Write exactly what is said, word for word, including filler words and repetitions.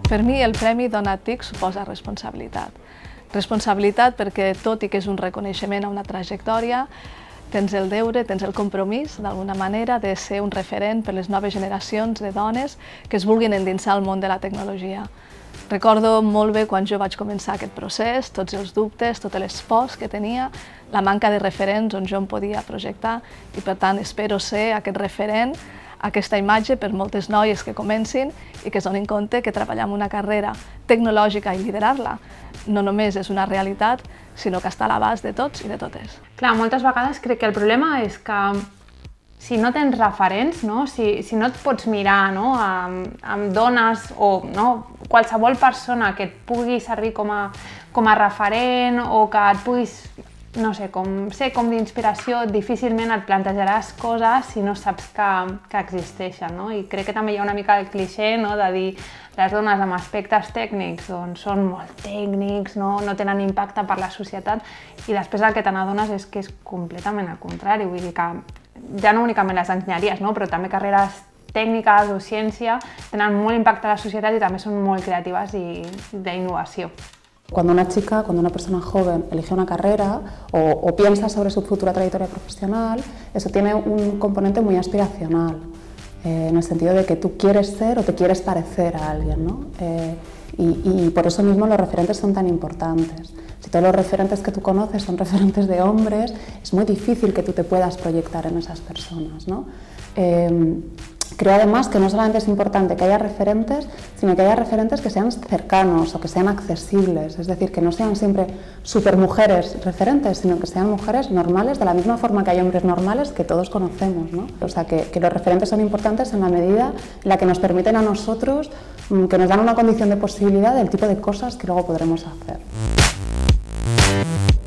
Per mi el Premi Dona TIC suposa responsabilitat. Responsabilitat perquè, tot i que és un reconeixement a una trajectòria, tens el deure, tens el compromís, d'alguna manera, de ser un referent per les noves generacions de dones que es vulguin endinsar al món de la tecnologia. Recordo molt bé quan jo vaig començar aquest procés, tots els dubtes, totes les pors que tenia, la manca de referents on jo em podia projectar i, per tant, espero ser aquest referent, aquesta imatge per moltes noies que comencin i que es donin compte que treballar en una carrera tecnològica i liderar-la no només és una realitat, sinó que està a l'abast de tots i de totes. Clar, moltes vegades crec que el problema és que si no tens referents, no? Si, si no et pots mirar, no? amb, amb dones o no? qualsevol persona que et pugui servir com a, com a referent o que et puguis no sé, com, ser com d'inspiració, difícilment et plantejaràs coses si no saps que, que existeixen, no? I crec que també hi ha una mica el clixé, no? De dir les dones amb aspectes tècnics doncs són molt tècnics, no? No tenen impacte per la societat i després el que te n'adones és que és completament al contrari, vull dir que ja no únicament les enginyeries, no? Però també carreres tècniques o ciència tenen molt impacte a la societat i també són molt creatives i d'innovació. Cuando una chica, cuando una persona joven elige una carrera o, o piensa sobre su futura trayectoria profesional, eso tiene un componente muy aspiracional, eh, en el sentido de que tú quieres ser o te quieres parecer a alguien, ¿no? Eh, y, y por eso mismo los referentes son tan importantes. Si todos los referentes que tú conoces son referentes de hombres, es muy difícil que tú te puedas proyectar en esas personas, ¿no? Eh, Creo además que no solamente es importante que haya referentes, sino que haya referentes que sean cercanos o que sean accesibles, es decir, que no sean siempre supermujeres referentes, sino que sean mujeres normales, de la misma forma que hay hombres normales que todos conocemos, ¿no? O sea, que, que los referentes son importantes en la medida en la que nos permiten a nosotros, que nos dan una condición de posibilidad del tipo de cosas que luego podremos hacer.